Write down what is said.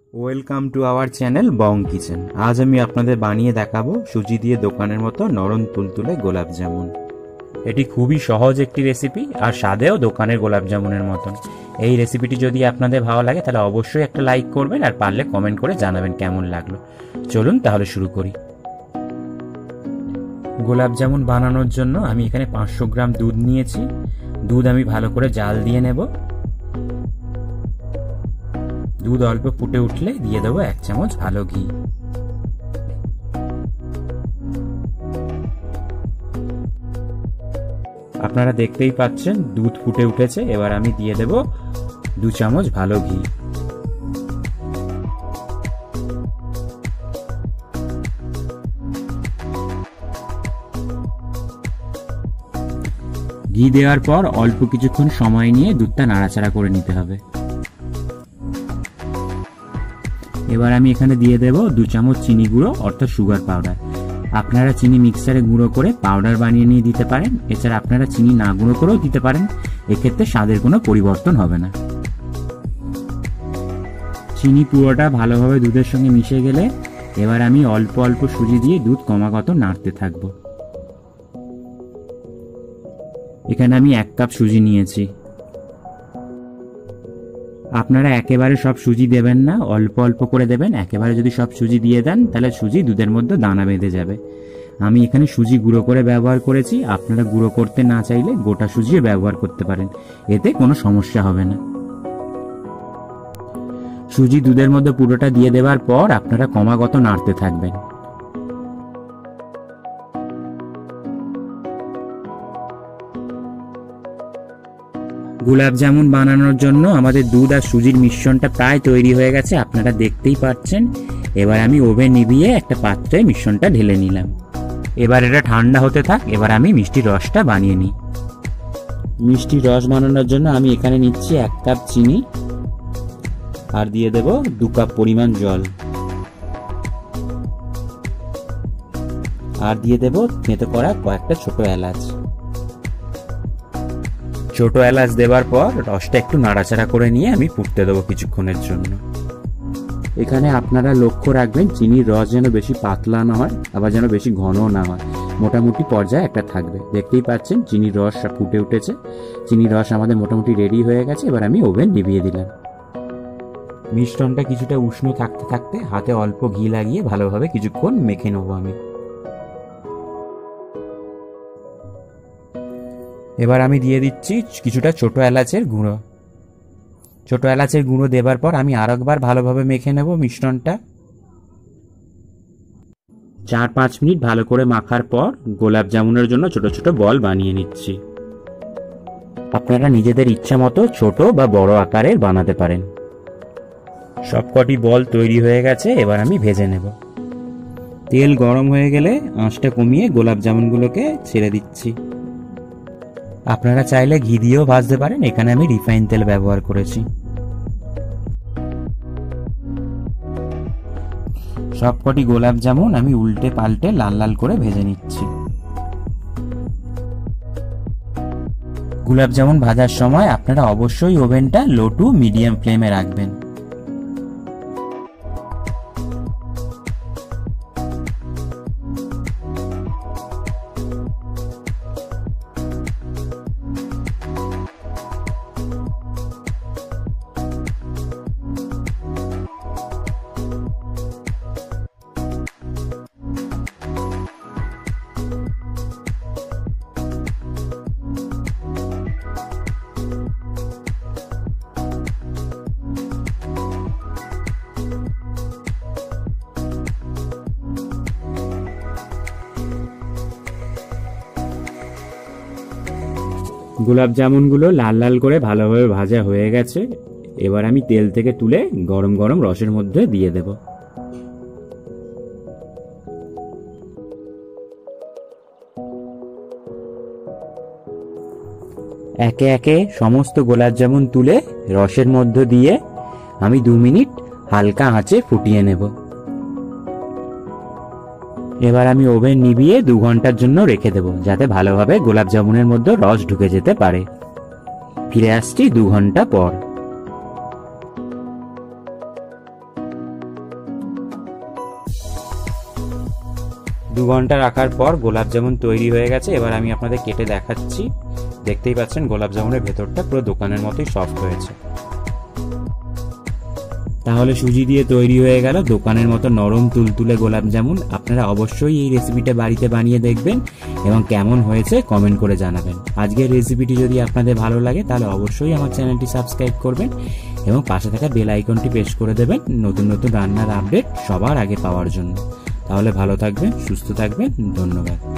Welcome to our channel Bong kitchen. আজ আমি আপনাদের বানিয়ে দেখাবো সুজি দিয়ে দোকানের মতো নরম তুলতুলে গোলাপ জামুন। এটি খুবই সহজ একটি রেসিপি আর স্বাদেও দোকানের গোলাপ জামুনের মতন। এই রেসিপিটি যদি আপনাদের ভালো লাগে তাহলে অবশ্যই একটা লাইক করবেন আর পারলে কমেন্ট করে জানাবেন কেমন লাগলো। চলুন তাহলে শুরু করি। গোলাপ জামুন বানানোর জন্য আমি এখানে 500 গ্রাম দুধ নিয়েছি। দুধ আমি ভালো করে জাল দিয়ে নেব। দুধ অল্প ফুটে উঠলে দিয়ে দেবো 1 চামচ ভালো ঘি। আপনারা দেখতেই পাচ্ছেন দুধ ফুটে উঠেছে। এবার আমি দিয়ে দেব 2 চামচ ভালো ঘি। ঘি দেওয়ার পর অল্প কিছুক্ষণ সময় নিয়ে দুধটা নাড়াচাড়া করে নিতে হবে। এবার আমি এখানে দিয়ে দেব 2 চামচ চিনি গুঁড়ো অর্থাৎ সুগার পাউডার। আপনারা চিনি মিক্সারে গুঁড়ো করে পাউডার বানিয়ে নিয়ে দিতে পারেন। এছাড়া আপনারা চিনি না গুঁড়ো করেও দিতে পারেন, এক্ষেত্রে স্বাদের কোনো পরিবর্তন হবে না। চিনি পুরোটা ভালোভাবে দুধের সঙ্গে মিশে গেলে এবার আমি অল্প অল্প সুজি দিয়ে দুধ ক্রমাগত নাড়তে থাকব। এখানে আমি 1 কাপ সুজি নিয়েছি। আপনারা একেবারে সব সুজি দেবেন না, অল্প অল্প করে দেবেন। একেবারে যদি সব সুজি দিয়ে দেন তাহলে সুজি দুধের মধ্যে দানা বেঁধে যাবে। আমি এখানে সুজি গুঁড়ো করে ব্যবহার করেছি। আপনারা গুঁড়ো করতে না চাইলে গোটা সুজিও ব্যবহার করতে পারেন, এতে কোনো সমস্যা হবে না। সুজি দুধের মধ্যে পুরোটা দিয়ে দেওয়ার পর আপনারা ক্রমাগত নাড়তে থাকবেন। গোলাপ জামুন বানানোর জন্য আমাদের দুধ আর সুজির মিশ্রণটা প্রায় তৈরি হয়ে গেছে, আপনারা দেখতেই পাচ্ছেন। এবার আমি ওভেন নিভিয়ে একটা পাত্রে মিশ্রণটা ঢেলে নিলাম। এবার এটা ঠান্ডা হতে থাক। এবার আমি মিষ্টির রসটা বানিয়ে নিই। মিষ্টির রস বানানোর জন্য আমি এখানে নিচ্ছি 1 কাপ চিনি আর দিয়ে দেব 2 কাপ পরিমাণ জল আর দিয়ে দেব থেঁতো করা কয়েকটা ছোট এলাচ। ছোট এলাচ দেওয়ার পর রসটা একটু নাড়াচাড়া করে নিয়ে আমি ফুটতে দেবো কিছুক্ষণের জন্য। এখানে আপনারা লক্ষ্য রাখবেন চিনির রস যেন বেশি পাতলা না হয়, আবার যেন বেশি ঘনও না হয়, মোটামুটি পর্যায়ে একটা থাকবে। দেখতেই পাচ্ছেন চিনির রস ফুটে উঠেছে। চিনির রস আমাদের মোটামুটি রেডি হয়ে গেছে। এবার আমি ওভেন নিভিয়ে দিলাম। মিশ্রণটা কিছুটা উষ্ণ থাকতে থাকতে হাতে অল্প ঘি লাগিয়ে ভালোভাবে কিছুক্ষণ মেখে নেবো আমি। এবার আমি দিয়ে দিচ্ছি কিছুটা ছোট এলাচের গুঁড়ো। ছোট এলাচের গুঁড়ো দেবার পর আমি আরেকবার ভালোভাবে মেখে নেব মিশ্রণটা। 4-5 মিনিট ভালো করে মাখার পর গোলাপ জামুনের জন্য ছোট ছোট বল বানিয়ে নিচ্ছি। আপনারা নিজেদের ইচ্ছা মতো ছোট বা বড় আকারের বানাতে পারেন। সবকটি বল তৈরি হয়ে গেছে। এবার আমি ভেজে নেব। তেল গরম হয়ে গেলে আঁচটা কমিয়ে গোলাপ জামুনগুলোকে ছেড়ে দিচ্ছি। আপনারা চাইলে ঘি দিয়েও ভাজতে পারেন, এখানে আমি রিফাইন তেল ব্যবহার করেছি। সবকটি গোলাপ জামুন আমি উল্টে পাল্টে লাল লাল করে ভেজে নিচ্ছি। গোলাপ জামুন ভাজার সময় আপনারা অবশ্যই ওভেনটা লো টু মিডিয়াম ফ্লেমে রাখবেন। গোলাপ জামুনগুলো লাল লাল করে ভালোভাবে ভাজা হয়ে গেছে। এবার আমি তেল থেকে তুলে গরম গরম রসের মধ্যে দিয়ে দেব। একে একে সমস্ত গোলাপ জামুন তুলে রসের মধ্যে দিয়ে আমি 2 মিনিট হালকা আঁচে ফুটিয়ে নেব। এবার আমি ওভেন নিভিয়ে 2 ঘন্টার জন্য রেখে দেব, যাতে ভালোভাবে গোলাপ জামুনের মধ্যে রস ঢুকে যেতে পারে। ফিরে আসছি 2 ঘন্টা পর। 2 ঘন্টা রাখার পর গোলাপ জামুন তৈরি হয়ে গেছে। এবার আমি আপনাদের কেটে দেখাচ্ছি। দেখতেই পাচ্ছেন গোলাপ জামুনের ভেতরটা পুরো দোকানের মতোই সফট হয়েছে। তাহলে সুজি দিয়ে তৈরি হয়ে গেল দোকানের মতো নরম তুলতুলে গোলাপ জামুন। আপনারা অবশ্যই এই রেসিপিটা বাড়িতে বানিয়ে দেখবেন এবং কেমন হয়েছে কমেন্ট করে জানাবেন। আজকের রেসিপিটি যদি আপনাদের ভালো লাগে তাহলে অবশ্যই আমার চ্যানেলটি সাবস্ক্রাইব করবেন এবং পাশে থাকা বেল আইকনটি প্রেস করে দেবেন নতুন নতুন রান্নার আপডেট সবার আগে পাওয়ার জন্য। তাহলে ভালো থাকবেন, সুস্থ থাকবেন, ধন্যবাদ।